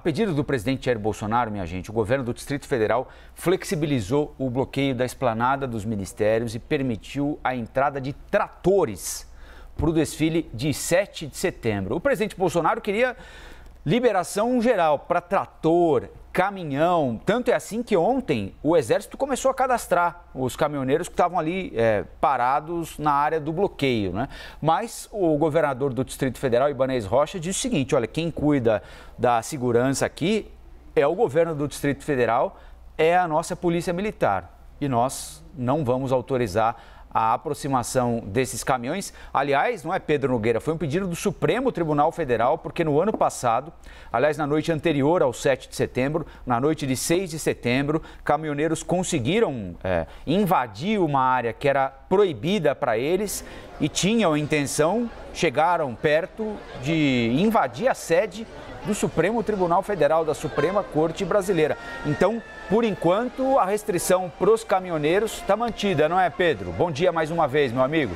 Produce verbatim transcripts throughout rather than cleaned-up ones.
pedido do presidente Jair Bolsonaro, minha gente, o governo do Distrito Federal flexibilizou o bloqueio da esplanada dos ministérios e permitiu a entrada de tratores para o desfile de sete de setembro. O presidente Bolsonaro queria liberação geral para trator, caminhão. Tanto é assim que ontem o Exército começou a cadastrar os caminhoneiros que estavam ali é, parados na área do bloqueio, né? Mas o governador do Distrito Federal, Ibanez Rocha, disse o seguinte: olha, quem cuida da segurança aqui é o governo do Distrito Federal, é a nossa polícia militar. E nós não vamos autorizar a aproximação desses caminhões. Aliás, não é, Pedro Nogueira, foi um pedido do Supremo Tribunal Federal, porque no ano passado, aliás, na noite anterior ao sete de setembro, na noite de seis de setembro, caminhoneiros conseguiram é, invadir uma área que era proibida para eles e tinham a intenção, chegaram perto de invadir a sede do Supremo Tribunal Federal, da Suprema Corte Brasileira. Então, por enquanto, a restrição para os caminhoneiros está mantida, não é, Pedro? Bom dia mais uma vez, meu amigo.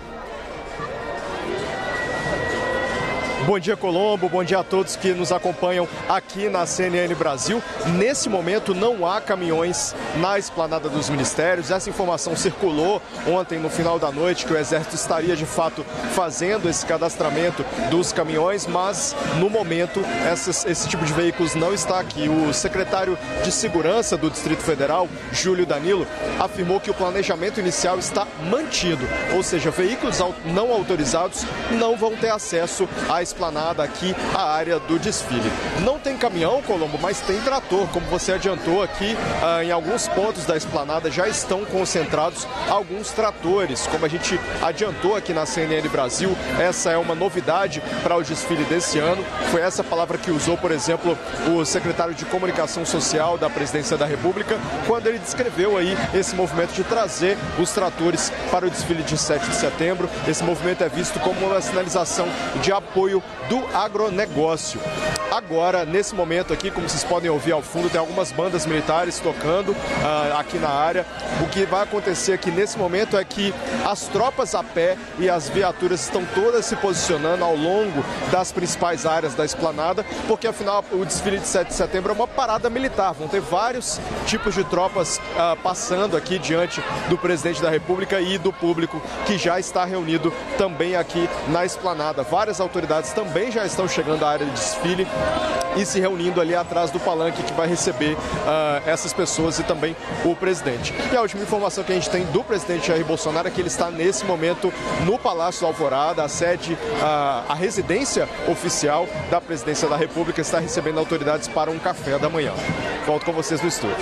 Bom dia, Colombo. Bom dia a todos que nos acompanham aqui na C N N Brasil. Nesse momento, não há caminhões na esplanada dos ministérios. Essa informação circulou ontem, no final da noite, que o Exército estaria, de fato, fazendo esse cadastramento dos caminhões, mas, no momento, essas, esse tipo de veículos não está aqui. O secretário de Segurança do Distrito Federal, Júlio Danilo, afirmou que o planejamento inicial está mantido, ou seja, veículos não autorizados não vão ter acesso à esplanada esplanada aqui, a área do desfile. Não tem caminhão, Colombo, mas tem trator, como você adiantou aqui, ah, em alguns pontos da esplanada já estão concentrados alguns tratores, como a gente adiantou aqui na C N N Brasil. Essa é uma novidade para o desfile desse ano, foi essa palavra que usou, por exemplo, o secretário de Comunicação Social da Presidência da República, quando ele descreveu aí esse movimento de trazer os tratores para o desfile de sete de setembro. Esse movimento é visto como uma sinalização de apoio do agronegócio. Agora, nesse momento aqui, como vocês podem ouvir ao fundo, tem algumas bandas militares tocando uh, aqui na área. O que vai acontecer aqui nesse momento é que as tropas a pé e as viaturas estão todas se posicionando ao longo das principais áreas da esplanada, porque afinal o desfile de sete de setembro é uma parada militar. Vão ter vários tipos de tropas uh, passando aqui diante do presidente da República e do público que já está reunido também aqui na esplanada. Várias autoridades também já estão chegando à área de desfile e se reunindo ali atrás do palanque que vai receber uh, essas pessoas e também o presidente. E a última informação que a gente tem do presidente Jair Bolsonaro é que ele está nesse momento no Palácio do Alvorada, a sede, uh, a residência oficial da Presidência da República, está recebendo autoridades para um café da manhã. Volto com vocês no estúdio.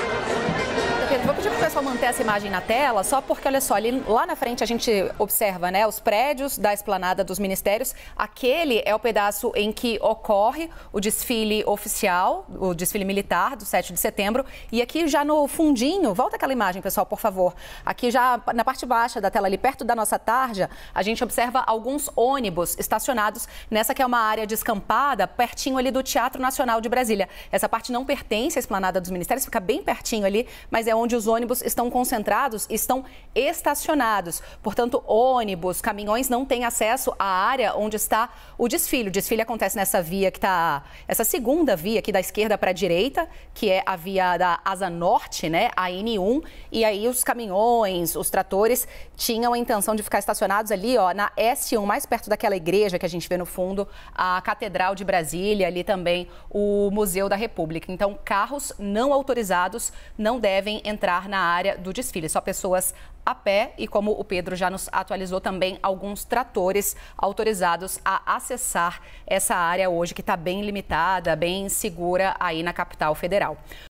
Vou pedir para o pessoal manter essa imagem na tela, só porque, olha só, ali, lá na frente a gente observa, né, os prédios da esplanada dos ministérios. Aquele é o pedaço em que ocorre o desfile oficial, o desfile militar do sete de setembro. E aqui já no fundinho, volta aquela imagem, pessoal, por favor. Aqui já na parte baixa da tela, ali perto da nossa tarja, a gente observa alguns ônibus estacionados nessa que é uma área descampada, pertinho ali do Teatro Nacional de Brasília. Essa parte não pertence à esplanada dos ministérios, fica bem pertinho ali, mas é onde os ônibus estão concentrados, estão estacionados. Portanto, ônibus, caminhões não têm acesso à área onde está o desfile. O desfile acontece nessa via que está, essa segunda via aqui da esquerda para a direita, que é a via da Asa Norte, né, a N um. E aí os caminhões, os tratores tinham a intenção de ficar estacionados ali, ó, na S um, mais perto daquela igreja que a gente vê no fundo, a Catedral de Brasília, ali também o Museu da República. Então, carros não autorizados não devem entrar na área do desfile, só pessoas a pé e, como o Pedro já nos atualizou, também alguns tratores autorizados a acessar essa área hoje que está bem limitada, bem segura aí na capital federal.